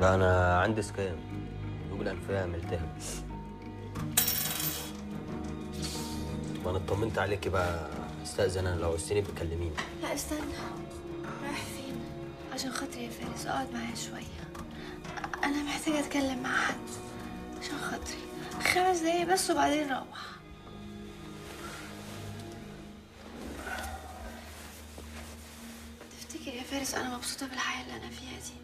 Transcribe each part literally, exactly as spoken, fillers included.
لا انا عندي سكام، يقول انفيه ملتهب. طب انا اطمنت عليكي بقى، استاذن انا لو عوزتيني بكلميني. لا استنى، رايح فين؟ عشان خاطري يا فارس اقعد معايا شويه، انا محتاجه اتكلم مع حد عشان خاطري، خمس دقايق بس وبعدين نروح. تفتكر يا فارس انا مبسوطه بالحياه اللي انا فيها دي؟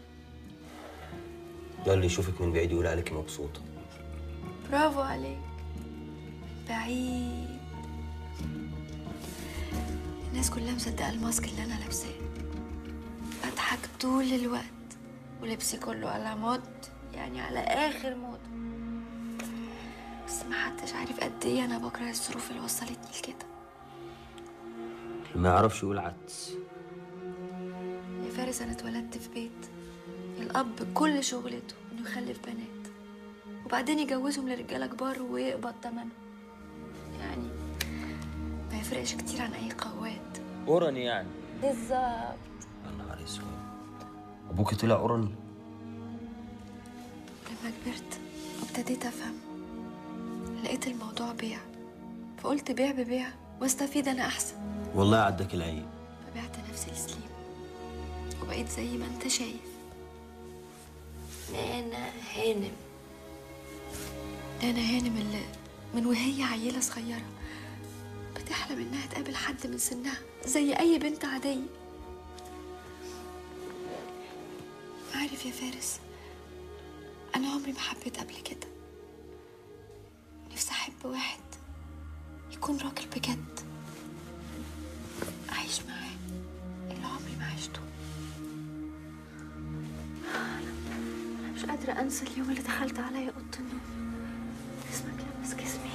ده اللي يشوفك من بعيد يقول عليكي مبسوطه. برافو عليك، بعيد. الناس كلها مصدقه الماسك اللي انا لابساه، بضحك طول الوقت ولبسي كله على مود، يعني على اخر مود، بس ما حدش عارف قد ايه انا بكره الظروف اللي وصلتني لكده. ما يعرفش يقول عدس. يا فارس انا اتولدت في بيت الاب كل شغلته انه يخلف بنات وبعدين يجوزهم لرجاله كبار ويقبض ثمنهم، يعني ما يفرقش كتير عن اي قواد. اوراني يعني؟ بالظبط. يا نهار اسود، ابوكي طلع اوراني؟ لما كبرت وابتديت افهم لقيت الموضوع بيع، فقلت بيع ببيع واستفيد انا احسن. والله عدك العيب. فبعت نفسي لسليم وبقيت زي ما انت شايف، نانا هانم. نانا هانم اللي من وهي عيلة صغيرة بتحلم انها تقابل حد من سنها زي اي بنت عادية. عارف يا فارس، انا عمري ما حبيت قبل كده، نفسي احب واحد يكون راجل بجد اعيش معاه اللي عمري ما عشته. انا مش قادرة انسى اليوم اللي دخلت عليا اوضة النوم جسمك لمس جسمي.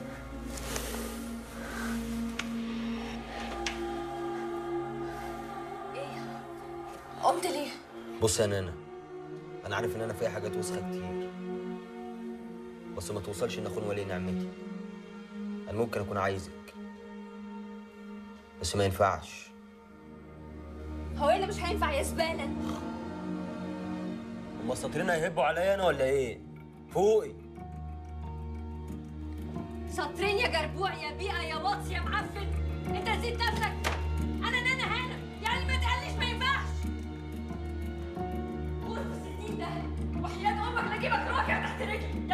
ايه قمت ليه؟ بص يا نانا، انا عارف ان انا فيها حاجات وسخه كتير، بس ما توصلش ان اخون ولي نعمتي. انا ممكن اكون عايزك بس ما ينفعش. هو ايه اللي مش هينفع يا زباله؟ هما الساطرين هيهبوا عليا انا ولا ايه؟ فوقي. ساطرين يا جربوع يا بيئه يا واطي يا معفن، انت نسيت نفسك؟ انا نانا هانم، يعني ما تقليش ما ينفعش. قول في الستين ده وحياة امك لاجيبك راكع تحت رجلي.